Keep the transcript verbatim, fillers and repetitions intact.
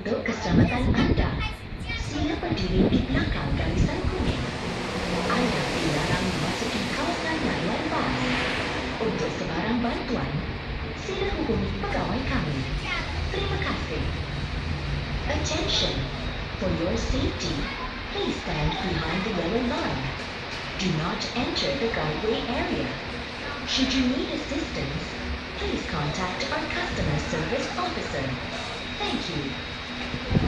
Untuk keselamatan anda, sila berdiri di belakang garisan kuning. Anda dilarang memasuki kawasan layan bas. Untuk sebarang bantuan, sila hubungi pegawai kami. Terima kasih. Attention! For your safety, please stand behind the yellow line. Do not enter the guideway area. Should you need assistance, please contact our customer service officer. Thank you.